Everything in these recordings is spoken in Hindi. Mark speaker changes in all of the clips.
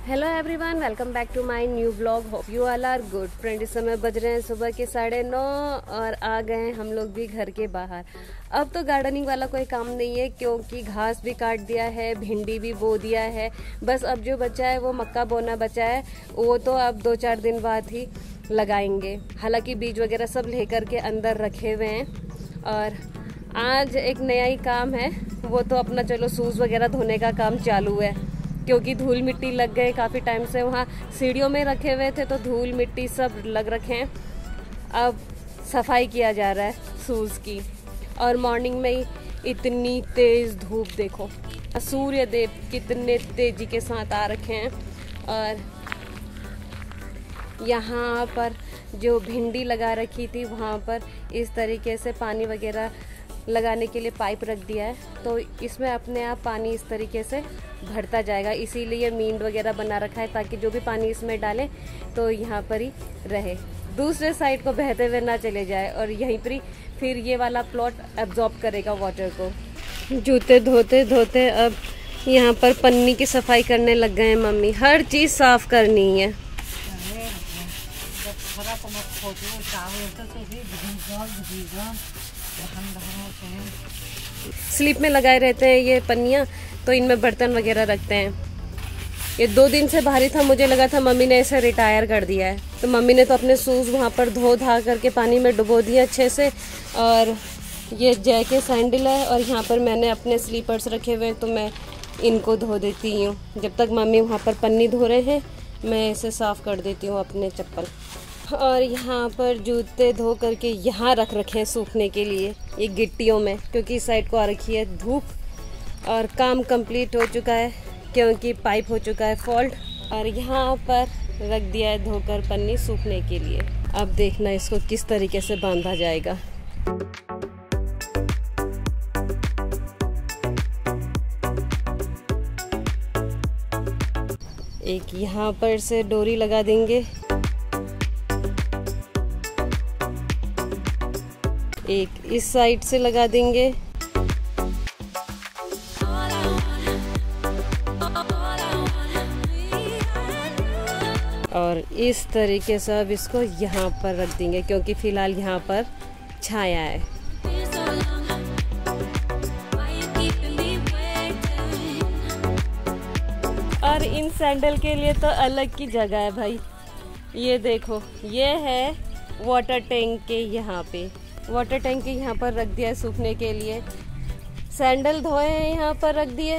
Speaker 1: Hello everyone, welcome back to my new blog. Hope you all are good. Friend, इस समय बज रहे हैं सुबह के 9:30 और आ गए हैं हम लोग भी घर के बाहर। अब तो गार्डनिंग वाला कोई काम नहीं है क्योंकि घास भी काट दिया है, भिंडी भी बो दिया है। बस अब जो बचा है वो मक्का बोना बचा है, वो तो अब 2-4 दिन बाद ही लगाएंगे। हालांकि बीज वगैरह सब लेकर के अंदर रखे हुए हैं। और आज एक नया ही काम है, वो तो अपना चलो शूज़ वगैरह धोने का काम चालू है क्योंकि धूल मिट्टी लग गए। काफ़ी टाइम से वहाँ सीढ़ियों में रखे हुए थे तो धूल मिट्टी सब लग रखे हैं। अब सफाई किया जा रहा है शूज़ की। और मॉर्निंग में ही इतनी तेज़ धूप देखो, सूर्य देव कितने तेज़ी के साथ आ रखे हैं। और यहाँ पर जो भिंडी लगा रखी थी वहाँ पर इस तरीके से पानी वगैरह लगाने के लिए पाइप रख दिया है, तो इसमें अपने आप पानी इस तरीके से भरता जाएगा। इसीलिए मींड वगैरह बना रखा है ताकि जो भी पानी इसमें डालें तो यहाँ पर ही रहे, दूसरे साइड को बहते हुए ना चले जाए और यहीं पर ही फिर ये वाला प्लॉट एब्जॉर्ब करेगा वाटर को। जूते धोते धोते अब यहाँ पर पन्नी की सफाई करने लग गए हैं मम्मी। हर चीज़ साफ करनी है। स्लीप में लगाए रहते हैं ये पन्नियाँ, तो इनमें बर्तन वगैरह रखते हैं। ये 2 दिन से भारी था, मुझे लगा था मम्मी ने इसे रिटायर कर दिया है। तो मम्मी ने तो अपने शूज़ वहाँ पर धो धा करके पानी में डुबो दिए अच्छे से। और ये जय के सैंडल है और यहाँ पर मैंने अपने स्लीपर्स रखे हुए हैं, तो मैं इनको धो देती हूँ। जब तक मम्मी वहाँ पर पन्नी धो रहे हैं मैं इसे साफ़ कर देती हूँ अपने चप्पल। और यहाँ पर जूते धो करके यहाँ रख रखे हैं सूखने के लिए ये गिट्टियों में, क्योंकि इस साइड को आ रखी है धूप। और काम कंप्लीट हो चुका है क्योंकि पाइप हो चुका है फॉल्ट। और यहाँ पर रख दिया है धोकर पन्नी सूखने के लिए। अब देखना इसको किस तरीके से बांधा जाएगा। एक यहाँ पर से डोरी लगा देंगे, एक इस साइड से लगा देंगे। और इस तरीके से अब इसको यहाँ पर रख देंगे क्योंकि फ़िलहाल यहाँ पर छाया है। और इन सैंडल के लिए तो अलग की जगह है भाई। ये देखो, ये है वाटर टैंक के यहाँ पे, वाटर टैंक के यहाँ पर रख दिया है सूखने के लिए। सैंडल धोए हैं यहाँ पर रख दिए,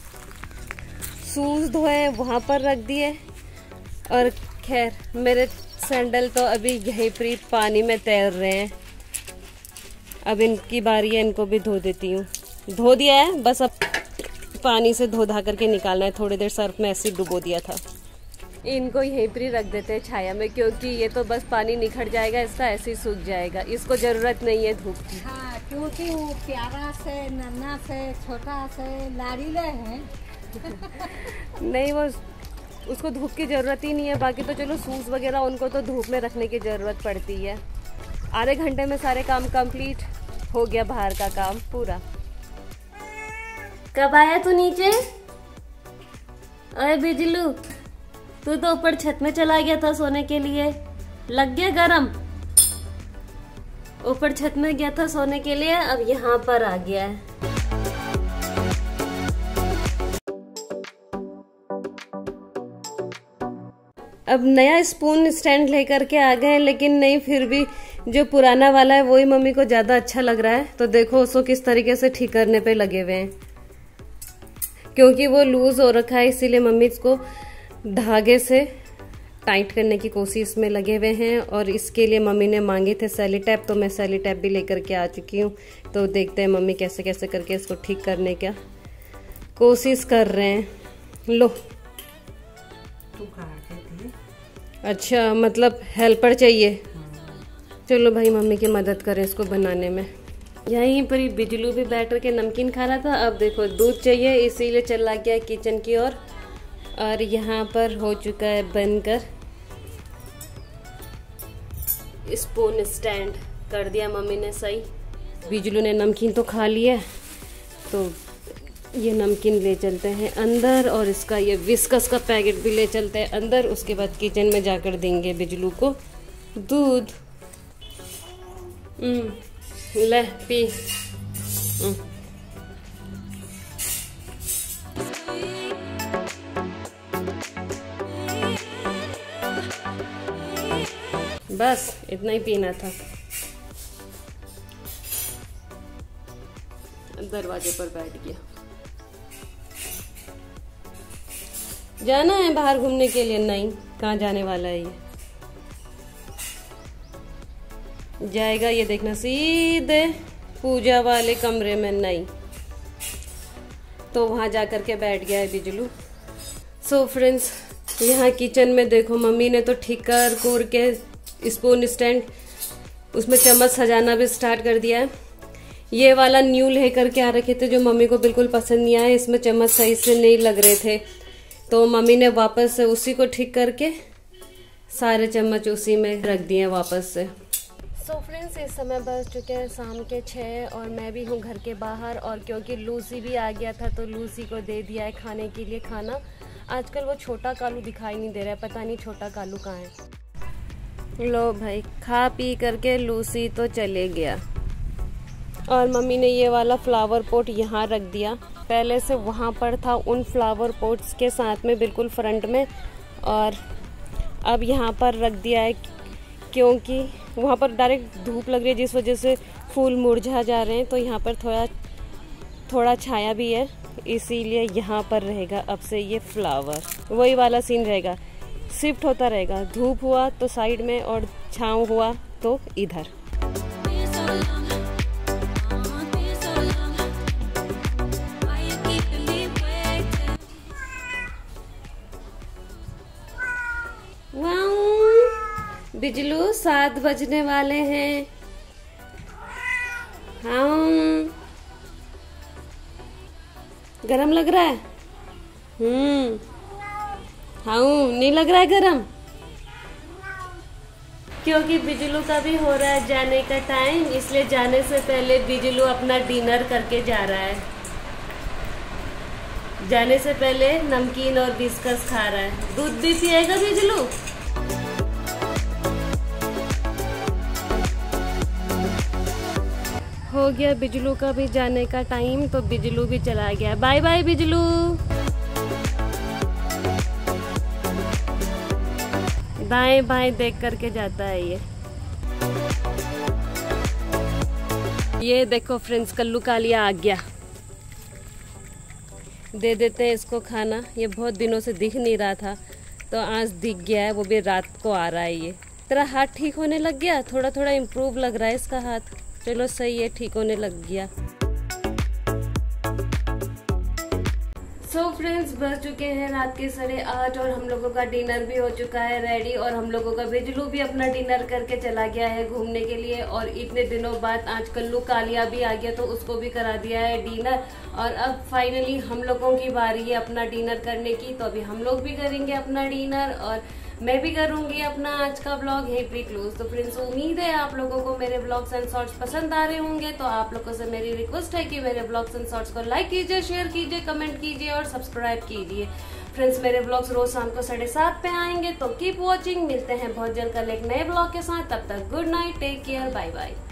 Speaker 1: शूज़ धोए हैं वहाँ पर रख दिए। और खैर मेरे सैंडल तो अभी यहीं पर ही पानी में तैर रहे हैं। अब इनकी बारी है, इनको भी धो देती हूँ। धो दिया है, बस अब पानी से धो धा करके निकालना है। थोड़ी देर सर्फ में ऐसे डुबो दिया था। इनको यहीं पर ही रख देते हैं छाया में, क्योंकि ये तो बस पानी निखर जाएगा, इसका ऐसे ही सूख जाएगा। इसको ज़रूरत नहीं है धूप की।
Speaker 2: हाँ, क्योंकि वो प्यारा से नन्ना से छोटा से लाड़ीले हैं।
Speaker 1: नहीं, वो उसको धूप की ज़रूरत ही नहीं है। बाकी तो चलो शूज़ वगैरह उनको तो धूप में रखने की ज़रूरत पड़ती है। आधे घंटे में सारे काम कंप्लीट हो गया, बाहर का काम पूरा। कब आया तू नीचे? अरे बिजलू, तू तो ऊपर छत में चला गया था सोने के लिए। लग गया गरम? ऊपर छत में गया था सोने के लिए, अब यहाँ पर आ गया है। अब नया स्पून स्टैंड लेकर के आ गए हैं, लेकिन नहीं, फिर भी जो पुराना वाला है वही मम्मी को ज्यादा अच्छा लग रहा है। तो देखो उसको किस तरीके से ठीक करने पे लगे हुए हैं, क्योंकि वो लूज हो रखा है, इसीलिए मम्मी इसको धागे से टाइट करने की कोशिश में लगे हुए हैं। और इसके लिए मम्मी ने मांगे थे सेली टैप, तो मैं सेली टैप भी लेकर के आ चुकी हूँ। तो देखते हैं मम्मी कैसे कैसे करके इसको ठीक करने का कोशिश कर रहे हैं। लो, अच्छा, मतलब हेल्पर चाहिए। चलो भाई, मम्मी की मदद करें इसको बनाने में। यहीं पर ही बिजलू भी बैठ के नमकीन खा रहा था। अब देखो दूध चाहिए, इसीलिए चला गया किचन की ओर। और यहाँ पर हो चुका है बनकर स्पून स्टैंड, कर दिया मम्मी ने सही। बिजलू ने नमकीन तो खा लिया, तो ये नमकीन ले चलते हैं अंदर और इसका ये विस्कस का पैकेट भी ले चलते हैं अंदर। उसके बाद किचन में जाकर देंगे बिजलू को दूध। ले पी। बस इतना ही पीना था। दरवाजे पर बैठ गया। जाना है बाहर घूमने के लिए? नहीं, कहाँ जाने वाला है ये? जाएगा ये देखना सीधे पूजा वाले कमरे में। नहीं तो वहां जाकर के बैठ गया है बिजलू। सो फ्रेंड्स, यहाँ किचन में देखो मम्मी ने तो ठीक कर कोर के स्पून स्टैंड, उसमें चम्मच सजाना भी स्टार्ट कर दिया है। ये वाला न्यू लेकर के आ रखे थे जो मम्मी को बिल्कुल पसंद नहीं आया। इसमें चम्मच सही से नहीं लग रहे थे तो मम्मी ने वापस से उसी को ठीक करके सारे चम्मच उसी में रख दिए वापस से। सो फ्रेंड्स, इस समय बज चुके हैं शाम के 6 और मैं भी हूँ घर के बाहर। और क्योंकि लूसी भी आ गया था तो लूसी को दे दिया है खाने के लिए खाना। आजकल वो छोटा कालू दिखाई नहीं दे रहा है, पता नहीं छोटा कालू कहाँ है। लो भाई, खा पी करके लूसी तो चले गया। और मम्मी ने ये वाला फ्लावर पॉट यहाँ रख दिया। पहले से वहाँ पर था उन फ्लावर पॉट्स के साथ में बिल्कुल फ्रंट में, और अब यहाँ पर रख दिया है क्योंकि वहाँ पर डायरेक्ट धूप लग रही है जिस वजह से फूल मुरझा जा रहे हैं। तो यहाँ पर थोड़ा छाया भी है, इसीलिए यहाँ पर रहेगा अब से ये फ्लावर। वही वाला सीन रहेगा, शिफ्ट होता रहेगा। धूप हुआ तो साइड में और छाँव हुआ तो इधर। बिजलू 7 बजने वाले हैं। हाँ, गरम लग रहा है? हाँ, नहीं लग रहा है गरम? क्योंकि बिजलू का भी हो रहा है जाने का टाइम, इसलिए जाने से पहले बिजलू अपना डिनर करके जा रहा है। जाने से पहले नमकीन और बिस्कुट खा रहा है। दूध भी पिएगा बिजलू? हो गया बिजलू का भी जाने का टाइम, तो बिजलू भी चला गया। बाय बाय बिजलू। दाएं बाएं देख करके जाता है ये देखो फ्रेंड्स, कल्लू कालिया आ गया। दे देते हैं इसको खाना। ये बहुत दिनों से दिख नहीं रहा था तो आज दिख गया है, वो भी रात को आ रहा है। ये तेरा हाथ ठीक होने लग गया? थोड़ा थोड़ा इम्प्रूव लग रहा है इसका हाथ। चलो सही है, ठीक होने लग गया। सो फ्रेंड्स, बज चुके हैं रात के 8:30 और हम लोगों का डिनर भी हो चुका है रेडी। और हम लोगों का बिजलू भी अपना डिनर करके चला गया है घूमने के लिए। और इतने दिनों बाद आज कल्लू कालिया भी आ गया तो उसको भी करा दिया है डिनर। और अब फाइनली हम लोगों की बारी है अपना डिनर करने की, तो अभी हम लोग भी करेंगे अपना डिनर और मैं भी करूंगी अपना आज का ब्लॉग यहीं पे क्लोज। तो फ्रेंड्स, उम्मीद है आप लोगों को मेरे ब्लॉग्स एंड शॉर्ट्स पसंद आ रहे होंगे। तो आप लोगों से मेरी रिक्वेस्ट है कि मेरे ब्लॉग्स एंड शॉर्ट्स को लाइक कीजिए, शेयर कीजिए, कमेंट कीजिए और सब्सक्राइब कीजिए। फ्रेंड्स, मेरे ब्लॉग्स रोज शाम को 7:30 पे आएंगे, तो कीप वॉचिंग। मिलते हैं बहुत जल्द कल एक नए ब्लॉग के साथ। तब तक good night, take care, bye bye.